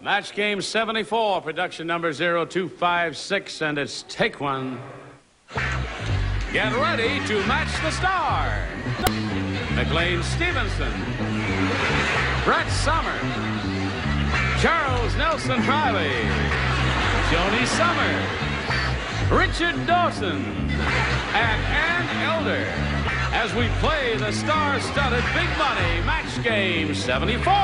Match game 74, production number 0256, and it's take one. Get ready to match the star. McLean Stevenson, Brett Somers, Charles Nelson Riley, Joni Summers, Richard Dawson, and Ann Elder as we play the star-studded Big Money Match Game 74.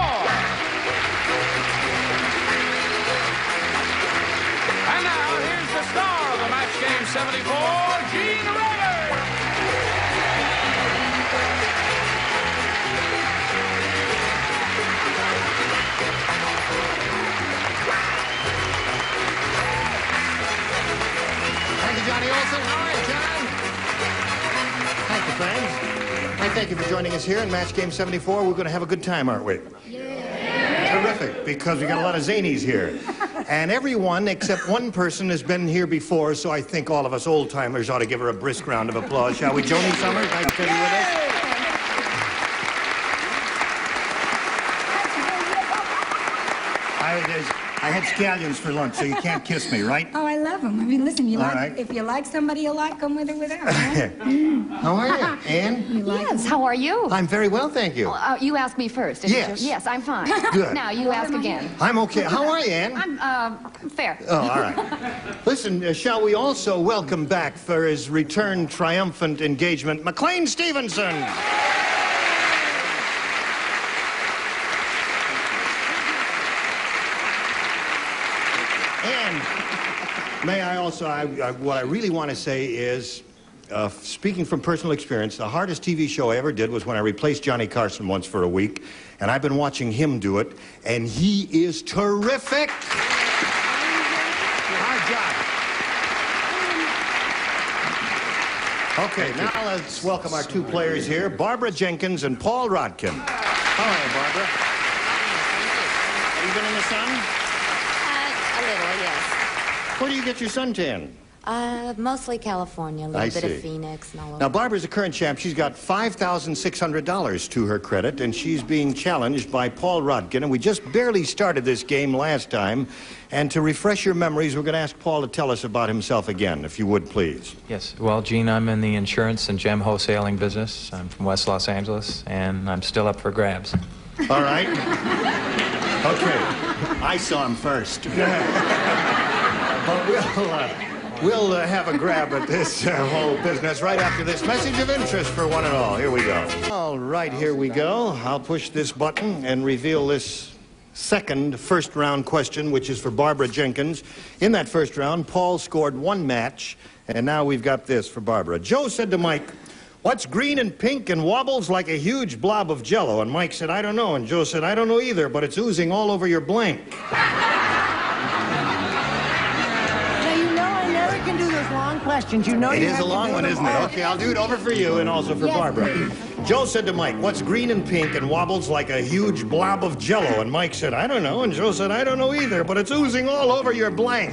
And now, here's the star of the Match Game 74, Gene Raymer. Thank you, Johnny Olson. All right, John. Thank you, friends. I thank you for joining us here in Match Game 74. We're going to have a good time, aren't we? Yeah. Terrific, because we got a lot of zanies here. And everyone except one person has been here before, so I think all of us old-timers ought to give her a brisk round of applause, shall we? Joni Summers, nice to have you with us. I had scallions for lunch, so you can't kiss me, right? Oh, I love them. I mean, listen, if you like somebody, you like them with or without. Right? How are you, Ann? Yes, how are you? I'm very well, thank you. You asked me first, didn't Yes. you? Yes, I'm fine. Good. Now, you ask again. I'm okay. How are you, Ann? I'm fair. Oh, all right. Listen, shall we also welcome back for his return triumphant engagement, McLean Stevenson. May I also, what I really want to say is, speaking from personal experience, the hardest TV show I ever did was when I replaced Johnny Carson once for a week, and I've been watching him do it, and he is terrific. Hard job. Okay, now let's welcome our two players here, Barbara Jenkins and Paul Rodkin. Hello, Barbara. Have you been in the sun? A little, yes. Where do you get your suntan? Mostly California, a little bit of Phoenix and all over. Now, Barbara's a current champ. She's got $5,600 to her credit, and she's being challenged by Paul Rodkin. And we just barely started this game last time. And to refresh your memories, we're going to ask Paul to tell us about himself again, if you would, please. Yes. Well, Gene, I'm in the insurance and gem wholesaling business. I'm from West Los Angeles, and I'm still up for grabs. All right. Okay. I saw him first. But we'll have a grab at this whole business right after this message of interest for one and all. Here we go. All right, here we go. I'll push this button and reveal this second first-round question, which is for Barbara Jenkins. In that first round, Paul scored one match, and now we've got this for Barbara. Joe said to Mike, "What's green and pink and wobbles like a huge blob of Jell-O?" And Mike said, "I don't know." And Joe said, "I don't know either, but it's oozing all over your blank." Questions. You know it is a long one, isn't it? Okay, I'll do it over for you and also for Barbara. Joe said to Mike, "What's green and pink and wobbles like a huge blob of Jell-O?" And Mike said, "I don't know." And Joe said, "I don't know either, but it's oozing all over your blank."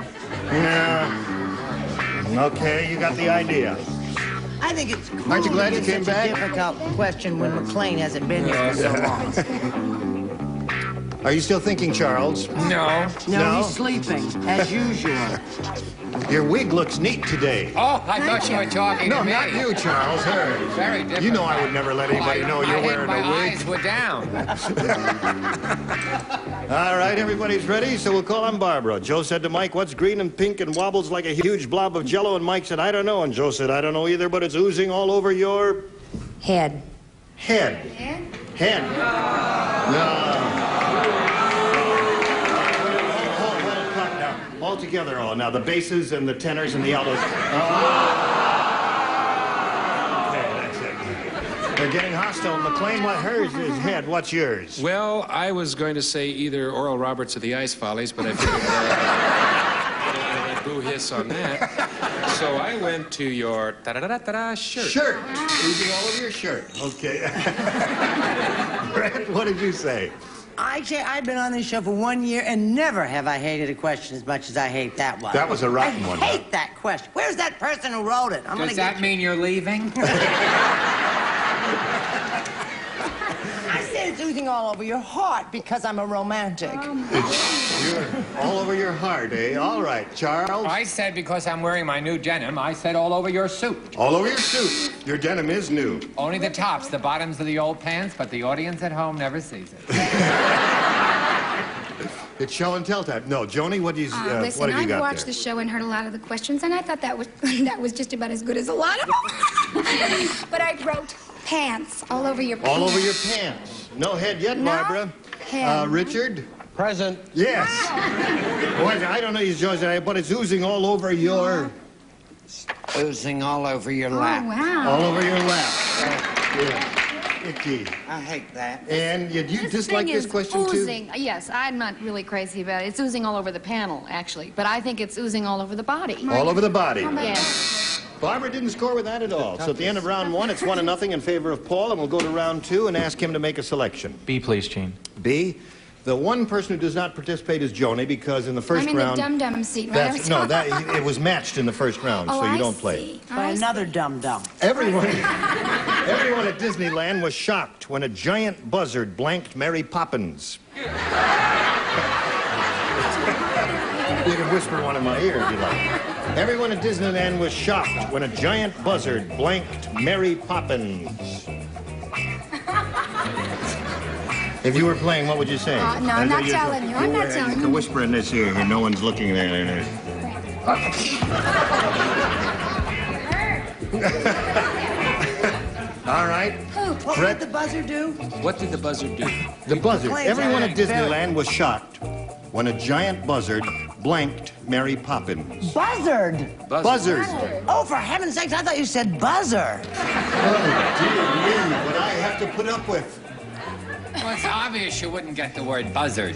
Okay, you got the idea. I think it's cool. Aren't you glad you came back? It's a difficult question when McLean hasn't been here for so long. Are you still thinking, Charles? No, he's sleeping, as usual. Your wig looks neat today. Oh, I thought you were talking to me. No, not you, Charles. Her. Very different. You know I would never let anybody know you're wearing a wig. My eyes were down. All right, everybody's ready, so we'll call on Barbara. Joe said to Mike, "What's green and pink and wobbles like a huge blob of Jell-O?" And Mike said, "I don't know." And Joe said, "I don't know either, but it's oozing all over your..." Head. Head. Head. No. All together, all. Now, the basses and the tenors and the altos. Okay, that's it. They're getting hostile. McLean, what hers is head. What's yours? Well, I was going to say either Oral Roberts or the Ice Follies, but I figured boo hiss on that. So I went to your shirt. Shirt. Oozing all over your shirt. Okay. Brett, what did you say? I've been on this show for 1 year, and never have I hated a question as much as I hate that one. That was a rotten one. I hate that question. Where's that person who wrote it? Does that mean you're leaving? I said it's oozing all over your heart because I'm a romantic. You're all over your heart, eh? All right, Charles. I said because I'm wearing my new denim, I said all over your suit. All over your suit. Your denim is new. Only the tops, the bottoms of the old pants, but the audience at home never sees it. It's show and tell time. No, Joni, what do you Listen, what have you I've got watched there? the show and heard a lot of the questions, and I thought that was that was just about as good as a lot of them. But I wrote pants all over your pants. All over your pants. No head yet, No Barbara. head. Richard? Present. Yes. Well, I don't know these jokes, but it's oozing all over your... Oozing all over your Oh, lap. wow. All over your lap. Yeah. Icky. I hate that. And you dislike thing this is question, oozing. too? Yes, I'm not really crazy about it. It's oozing all over the panel, actually. But I think it's oozing all over the body. All over the body. Yes. Barbara didn't score with that at all. So at the end of round one, it's 1-0 in favor of Paul, and we'll go to round two and ask him to make a selection. B, please, Gene. B. The one person who does not participate is Joni, because in the first I'm in round... the dum-dum seat, right? It was matched in the first round, so you don't play. By another dum-dum. Everyone at Disneyland was shocked when a giant buzzard blanked Mary Poppins. You can whisper one in my ear if you like. Everyone at Disneyland was shocked when a giant buzzard blanked Mary Poppins. If you were playing, what would you say? No, I'm not telling you. I'm not telling You you. can whisper in this ear here. No one's looking there. All right. What did the buzzer do? What did the buzzard do? The buzzard. Claims Everyone at that. Disneyland was shocked when a giant buzzard blanked Mary Poppins. Buzzard. Buzzard. Oh, for heaven's sakes, I thought you said buzzer. Oh, dear me, what I have to put up with. Well, it's obvious you wouldn't get the word buzzard.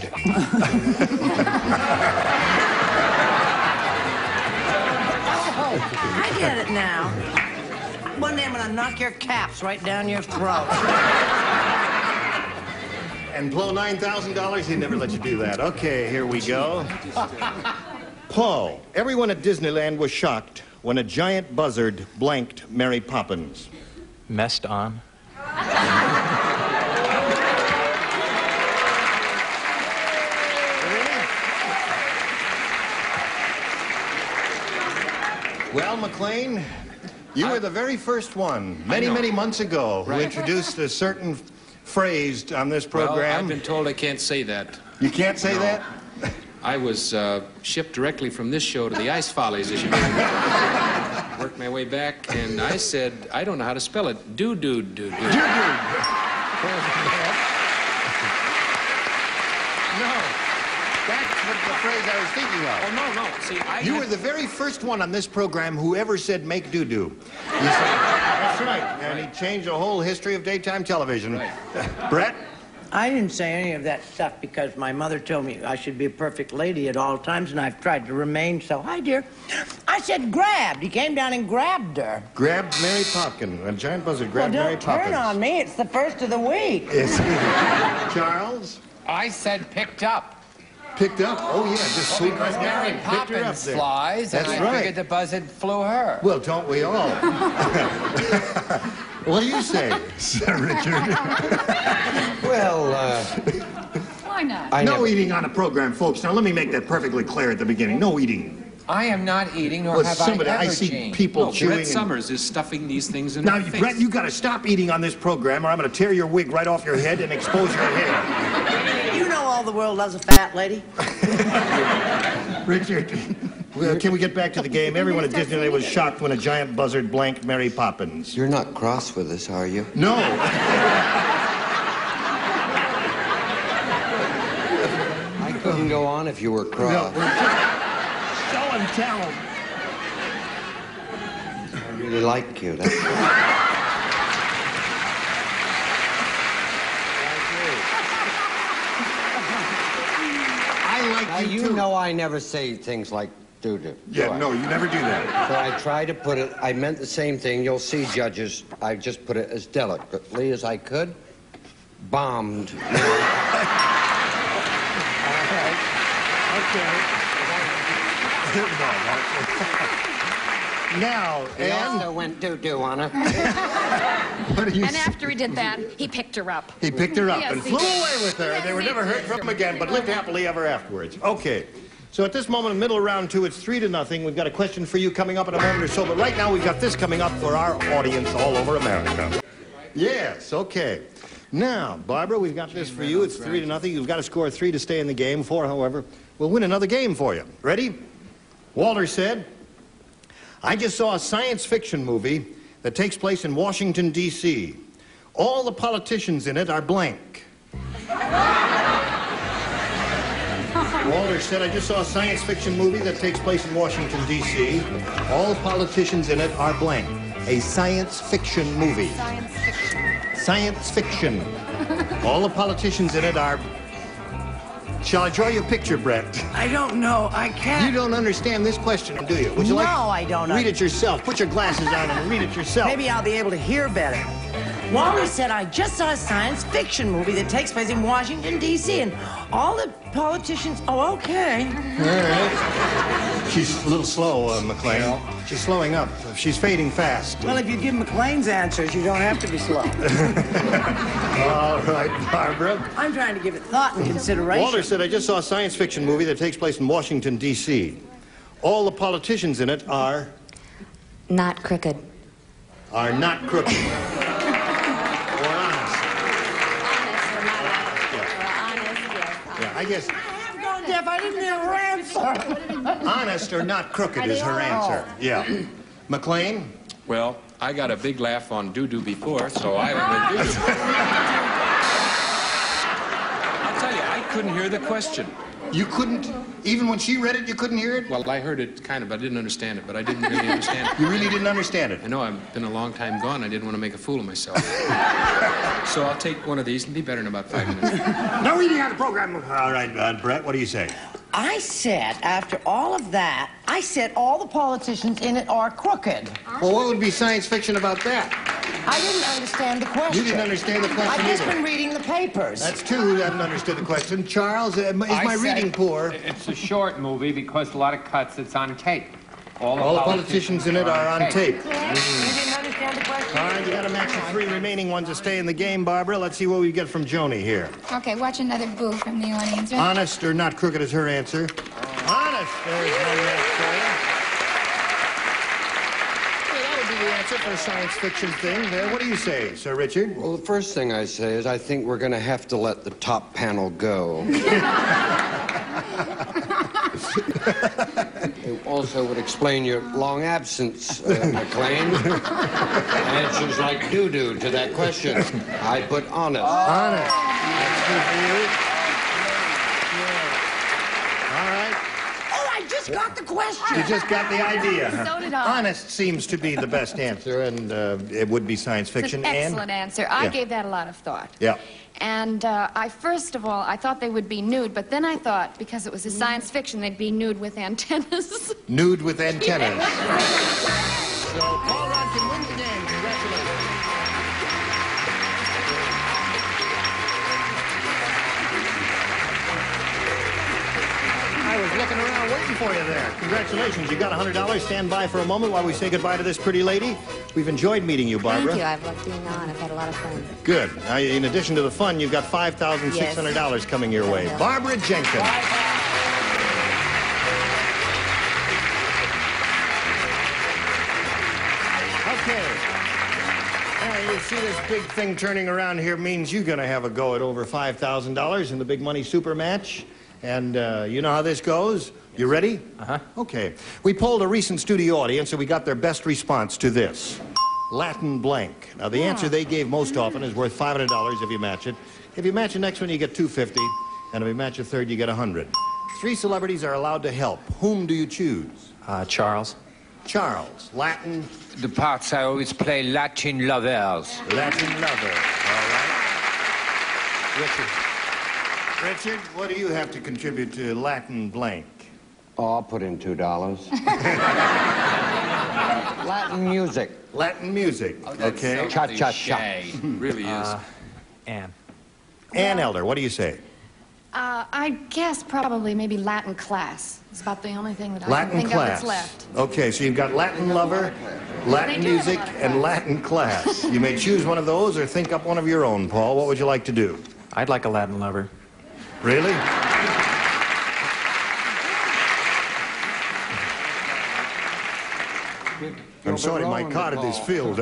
I get it now. One day I'm gonna knock your caps right down your throat. And blow $9,000, he'd never let you do that. Okay, here we go. Paul, everyone at Disneyland was shocked when a giant buzzard blanked Mary Poppins. Messed on. Well, McLean, you were the very first one, many months ago, who introduced a certain phrase on this program. Well, I've been told I can't say that. You can't say that? I was shipped directly from this show to the Ice Follies, as you know. Worked my way back, and I said, I don't know how to spell it. Do-do-do-do. No, that's the phrase I was thinking of. Oh, no. See, You were the very first one on this program who ever said make doo-doo. You said, that's right. And he changed the whole history of daytime television. Right. Brett? I didn't say any of that stuff because my mother told me I should be a perfect lady at all times, and I've tried to remain so. Hi, dear. I said grabbed. He came down and grabbed her. Grabbed Mary Poppins. A giant buzzard Well, grabbed Mary don't Poppins. turn on me. It's the first of the week. Yes. Charles? I said picked up. Picked up? Oh, yeah, just swooped right Because down Mary and picked her up Poppins there. flies, That's and I right. figured the buzzard flew her. Well, don't we all? What do you say, Sir Richard? Well, Why not? No eating on a program, folks. Now, let me make that perfectly clear at the beginning. No eating. I am not eating, nor Well, have somebody, I ever, I see Gene. people No, chewing. Brett Summers is stuffing these things in Now, her face. Brett, you got to stop eating on this program, or I'm going to tear your wig right off your head and expose your hair. You know all the world loves a fat lady. Richard, well, can we get back to the game? Everyone at Disneyland was shocked when a giant buzzard blanked Mary Poppins. you're not cross with us, are you? No. I couldn't go on if you were cross. No, we're just show and tell. I really like you. That's I like Now, you, you too. know I never say things like doo-doo. Yeah, no, you never do that. So I try to put it, I meant the same thing. You'll see, judges, I just put it as delicately as I could. Bombed. Now, He Ann, also went doo-doo on her. what do you And say? after he did that, he picked her up. He picked her up Yes, and he flew did. away with her. Yes, They were he never heard did. from again, but lived happily ever afterwards. Okay. So at this moment, in the middle of round two, it's 3-0. We've got a question for you coming up in a moment or so, but right now we've got this coming up for our audience all over America. Yes, okay. Now, Barbara, we've got this for you. It's 3-0. You've got to score 3 to stay in the game. 4, however, will win another game for you. Ready? Walter said, I just saw a science fiction movie that takes place in Washington, D.C. All the politicians in it are blank. Walter said, I just saw a science fiction movie that takes place in Washington, D.C. All the politicians in it are blank. A science fiction movie. Science fiction. Science fiction. All the politicians in it are... Shall I draw you a picture, Brett? I don't know. I can't. You don't understand this question, do you? Would you like No, I don't. Read it yourself. Put your glasses on and read it yourself. Maybe I'll be able to hear better. Walter said, I just saw a science fiction movie that takes place in Washington, D.C., and all the politicians... Oh, okay. All right. She's a little slow, McLean. She's slowing up. She's fading fast. Well, if you give McLean's answers, you don't have to be slow. All right, Barbara. I'm trying to give it thought and consideration. Walter said, I just saw a science fiction movie that takes place in Washington, D.C. All the politicians in it are... Not crooked. Are not crooked. Or honest. Yeah, I guess I'm going deaf. I didn't hear her answer. honest or not crooked is her answer. Yeah. McLean? Well, I got a big laugh on doo-doo before, so I went with doo-doo. I'll tell you, I couldn't hear the question. You couldn't, even when she read it, you couldn't hear it? Well, I heard it kind of, I didn't understand it, but I didn't really understand it. You really didn't understand it? I know I've been a long time gone. I didn't want to make a fool of myself. So I'll take one of these and be better in about 5 minutes. No reading on the program. All right, Brett, what do you say? I said, after all of that, I said all the politicians in it are crooked. Well, what would be science fiction about that? I didn't understand the question. You didn't understand the question I've just either. been reading the papers. That's two who haven't understood the question. Charles, is my reading poor? It's a short movie because a lot of cuts, it's on tape. All the politicians in it are on tape. You didn't understand the question. All right, you got to match the 3 remaining ones to stay in the game, Barbara. Let's see what we get from Joni here. Okay, watch another boo from the audience. Right? Honest or not crooked is her answer. Honest. There's one yes for you. Well, that would be the answer for a science fiction thing there. What do you say, Sir Richard? Well, the first thing I say is I think we're going to have to let the top panel go. It also would explain your long absence, McLean. Answers like doo-doo to that question. I put honest. Honest. That's good for you. All right. Oh, I just got the question. You just got the idea. So did I. Honest seems to be the best answer, and it would be science It's fiction. an excellent answer. I Yeah. gave that a lot of thought. Yeah. And I first of all, I thought they would be nude, but then I thought, because it was a science fiction, they'd be nude with antennas. Nude with antennas. So Paul Rudd can win the game. Congratulations. I was looking around waiting for you there. Congratulations. You got $100. Stand by for a moment while we say goodbye to this pretty lady. We've enjoyed meeting you, Barbara. Thank you. I've loved being on. I've had a lot of fun. Good. Now, in addition to the fun, you've got $5,600 coming your way. Yeah. Barbara Jenkins. Okay. Now, you see this big thing turning around here means you're going to have a go at over $5,000 in the big money super match. And you know how this goes? You ready? Uh-huh. Okay. We polled a recent studio audience and we got their best response to this. Latin blank. Now, the answer they gave most often is worth $500 if you match it. If you match the next one, you get $250. And if you match a third, you get $100. 3 celebrities are allowed to help. Whom do you choose? Charles. Charles. Latin. The parts I always play Latin lovers. Latin lover. All right. Richard. Richard, what do you have to contribute to Latin blank? Oh, I'll put in $2. Latin music. Latin music. Okay. Cha-cha-cha. Really is. Ann. Ann Elder, what do you say? I guess probably maybe Latin class. It's about the only thing that I can think of that's left. Okay, so you've got Latin lover, Latin music, and Latin class. You may choose one of those or think up one of your own, Paul. What would you like to do? I'd like a Latin lover. Really? I'm sorry, my card at this field.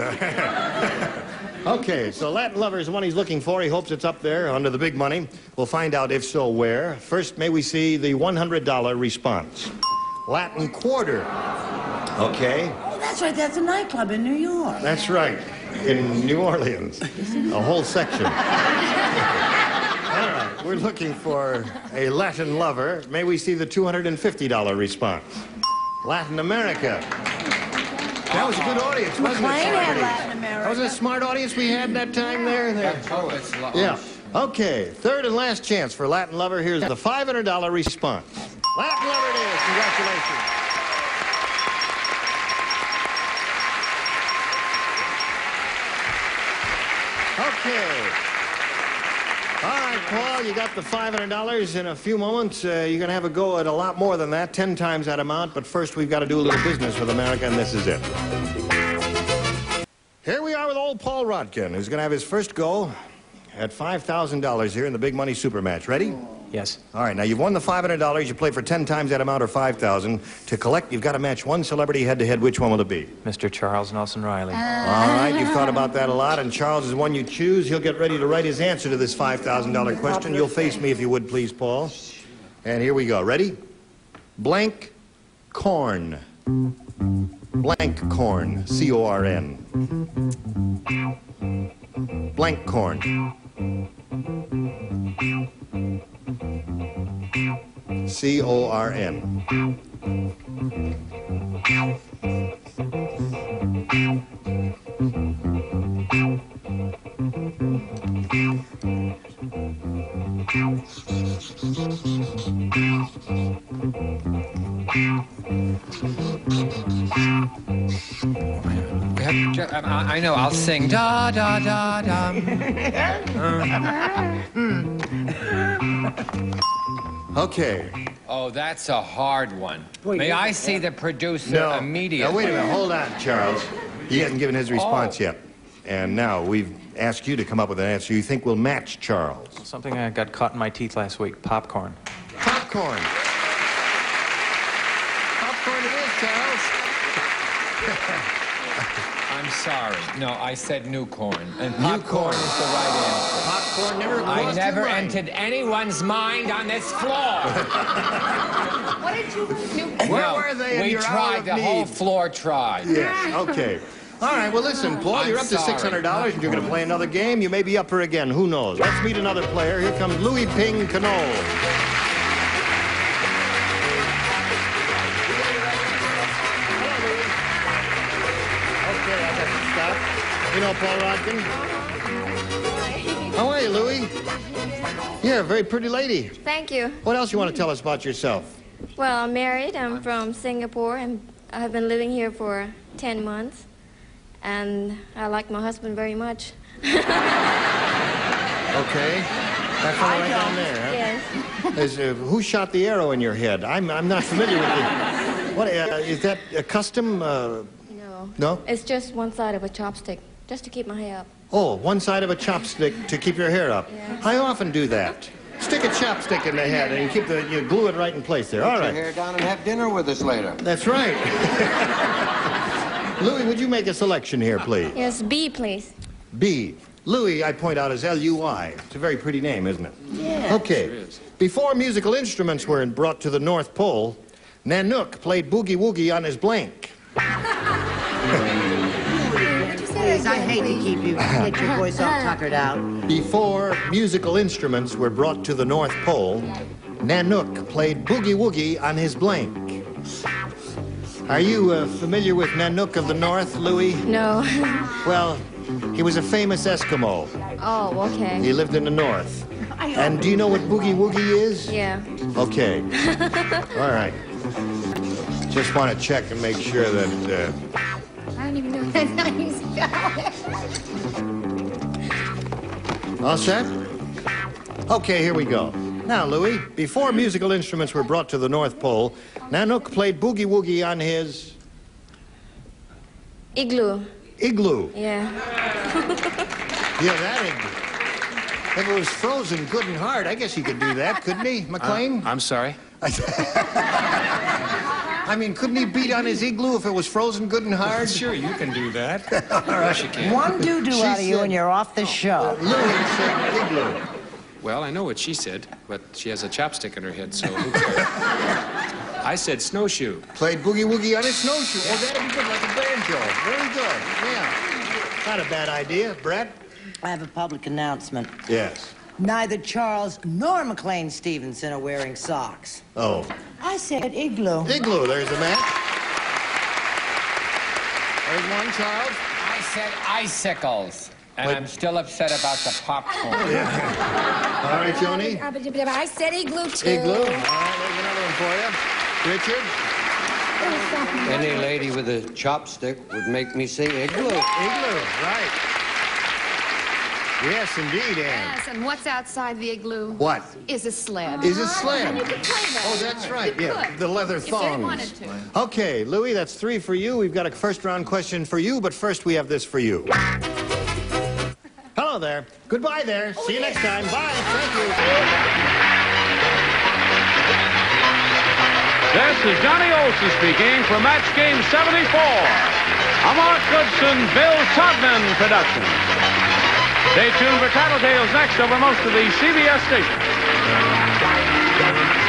Okay, so Latin lover is the one he's looking for. He hopes it's up there under the big money. We'll find out if so where. First, may we see the $100 response. Latin quarter. Okay. Oh, that's right. That's a nightclub in New York. That's right. In New Orleans. A whole section. All right, we're looking for a Latin lover. May we see the $250 response. Latin America. That was a good audience, wasn't it? Had Latin America. That was a smart audience we had that time there. Yeah. Okay, third and last chance for Latin lover. Here's the $500 response. Latin lover it is. Congratulations. Okay. All right, Paul, you got the $500. In a few moments, you're going to have a go at a lot more than that, 10 times that amount. But first, we've got to do a little business with America, and this is it. Here we are with old Paul Rodkin, who's going to have his first go at $5,000 here in the Big Money Super Match. Ready? Yes. All right, now you've won the $500. You play for 10 times that amount or $5,000. To collect, you've got to match one celebrity head-to-head. Which one will it be? Mr. Charles Nelson Riley. All right, you've thought about that a lot, and Charles is the one you choose. He'll get ready to write his answer to this $5,000 question. You'll face me if you would, please, Paul. And here we go. Ready? Blank corn. Blank corn. C-O-R-N. Blank corn. C-O-R-N. I know, I'll sing da da da da. Okay. Oh, that's a hard one. May I see the producer immediately? Now, wait a minute. Hold on, Charles. He hasn't given his response yet. And now we've asked you to come up with an answer you think will match Charles. Something I got caught in my teeth last week. Popcorn. Popcorn. Popcorn it is, Charles. I'm sorry. No, I said new corn. And popcorn is the right answer. Popcorn never crossed I never your mind. entered anyone's mind on this floor. What did you do? Where were they in We your hour tried. of The need? whole floor tried. Yes, okay. All right, well, listen, Paul, I'm you're up to sorry. $600, and you're going to play another game. You may be up for again. Who knows? Let's meet another player. Here comes Louis Ping Canole. Okay, I got some stuff. You know Paul Rodkin? How are you, Louis? You're a very pretty lady. Thank you. What else you want to tell us about yourself? Well, I'm married. I'm from Singapore, and I have been living here for 10 months. And I like my husband very much. Okay. That fellow right down there, huh? Yes. Who shot the arrow in your head? I'm not familiar with it. What, is that a custom? No. No? It's just one side of a chopstick, just to keep my hair up. Oh, one side of a chopstick to keep your hair up. Yeah. I often do that. Stick a chopstick in the head and you glue it right in place there. All Put right. your hair down and have dinner with us later. That's right. Louis, would you make a selection here, please? Yes, B, please. B. Louis, I point out, is L-U-I. It's a very pretty name, isn't it? Yeah. Okay. Before musical instruments were brought to the North Pole, Nanook played boogie woogie on his blank. Please, I hate to keep you, get your voice all tuckered out. Before musical instruments were brought to the North Pole, Nanook played boogie woogie on his blank. Are you familiar with Nanook of the North, Louis? No. Well, he was a famous Eskimo. Oh, okay. He lived in the North. And do you know what boogie woogie is? Yeah. Okay. All right. Just want to check and make sure that... I don't even know that's how you spell it. All set? Okay, here we go. Now, Louis, before musical instruments were brought to the North Pole, Nanook played boogie-woogie on his... Igloo. Igloo. Yeah. Yeah, that igloo. If it was frozen good and hard, I guess he could do that, couldn't he, McLean? I'm sorry? I mean, couldn't he beat on his igloo if it was frozen good and hard? Sure, you can do that. All right, you can. One doo-doo out of you and you're off the show. Louis said igloo. Well, I know what she said, but she has a chopstick in her head, so who cares? I said snowshoe. Played boogie-woogie on his snowshoe. Oh, that'd be good, like a banjo. Very good, yeah. Not a bad idea. Brett? I have a public announcement. Yes. Neither Charles nor McLean Stevenson are wearing socks. Oh. I said igloo. Igloo, there's a match. There's one, Charles. I said icicles. And I'm still upset about the popcorn. Yeah. All right, Joni. I said igloo, too. Igloo. All right, there's another one for you. Richard? Any lady with a chopstick would make me sing igloo. Igloo, right. Yes, indeed, Anne. Yes, and what's outside the igloo? What? Is a sled. Is a sled. You could play that. Oh, that's right. You Yeah, could, the leather if they thongs. wanted to. Okay, Louis, that's 3 for you. We've got a first-round question for you, but first we have this for you. Hello there. Goodbye there. See you next time. Bye. Thank you. This is Johnny Olson speaking for Match Game 74. A Mark Goodson, Bill Todman production. Stay tuned for Tattletales next over most of the CBS stations.